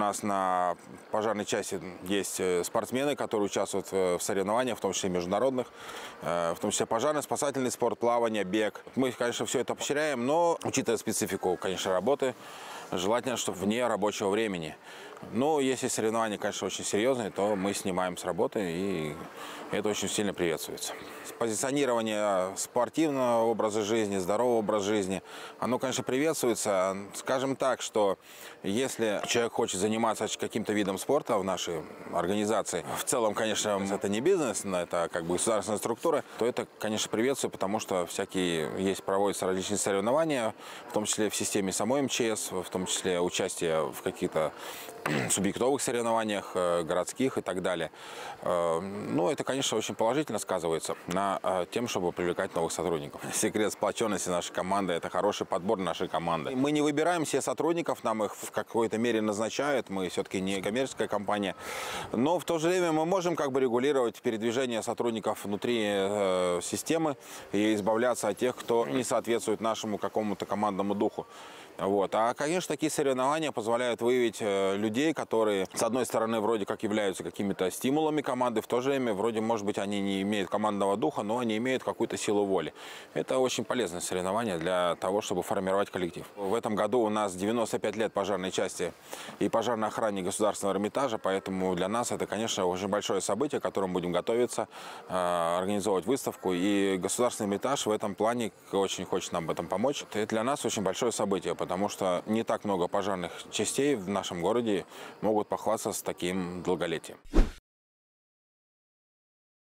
нас на пожарной части есть спортсмены, которые участвуют в соревнованиях, в том числе международных, в том числе пожарно-спасательный спорт, плавание, бег. Мы, конечно, все это поощряем, но, учитывая специфику, конечно, работы, желательно, чтобы вне рабочего времени. Но если соревнования, конечно, очень серьезные, то мы снимаем с работы, и это очень сильно приветствуется. Позиционирование спортивного образа жизни, здорового образа жизни, оно, конечно, приветствуется. Скажем так, что если человек хочет заниматься каким-то видом спорта в нашей организации, в целом, конечно, это не бизнес, это как бы государственная структура, то это, конечно, приветствуется, потому что проводятся различные соревнования, в том числе в системе самой МЧС, в том числе участие в каких-то субъектовых соревнованиях, городских и так далее. Но это, конечно, очень положительно сказывается на тем, чтобы привлекать новых сотрудников. Секрет сплоченности нашей команды – это хороший подбор нашей команды. Мы не выбираем все сотрудников, нам их в какой-то мере назначают, мы все-таки не коммерческая компания, но в то же время мы можем как бы регулировать передвижение сотрудников внутри системы и избавляться от тех, кто не соответствует нашему какому-то командному духу. Вот. А, конечно, такие соревнования позволяют выявить людей, которые, с одной стороны, вроде как являются какими-то стимулами команды, в то же время, вроде, может быть, они не имеют командного духа, но они имеют какую-то силу воли. Это очень полезное соревнование для того, чтобы формировать коллектив. В этом году у нас 95 лет пожарной части и пожарной охране Государственного Эрмитажа, поэтому для нас это, конечно, очень большое событие, к которому будем готовиться, организовывать выставку. И Государственный Эрмитаж в этом плане очень хочет нам в этом помочь. Это для нас очень большое событие, потому что не так много пожарных частей в нашем городе могут похвастаться таким долголетием.